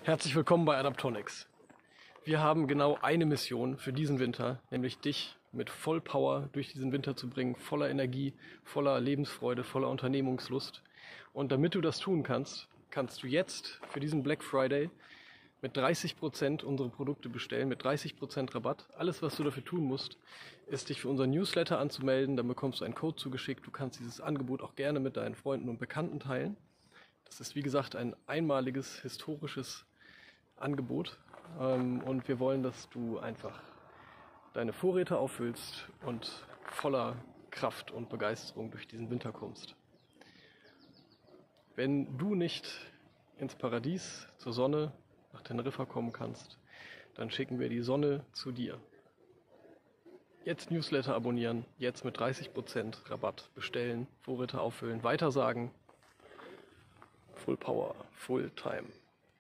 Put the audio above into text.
Herzlich willkommen bei Adaptonics. Wir haben genau eine Mission für diesen Winter, nämlich dich mit Vollpower durch diesen Winter zu bringen, voller Energie, voller Lebensfreude, voller Unternehmungslust. Und damit du das tun kannst, kannst du jetzt für diesen Black Friday mit 30% unsere Produkte bestellen, mit 30% Rabatt. Alles, was du dafür tun musst, ist dich für unseren Newsletter anzumelden. Dann bekommst du einen Code zugeschickt. Du kannst dieses Angebot auch gerne mit deinen Freunden und Bekannten teilen. Das ist, wie gesagt, ein einmaliges, historisches Angebot. Und wir wollen, dass du einfach deine Vorräte auffüllst und voller Kraft und Begeisterung durch diesen Winter kommst. Wenn du nicht ins Paradies, zur Sonne, nach Teneriffa kommen kannst, dann schicken wir die Sonne zu dir. Jetzt Newsletter abonnieren, jetzt mit 30% Rabatt bestellen, Vorräte auffüllen, weitersagen. Full Power, Full Time.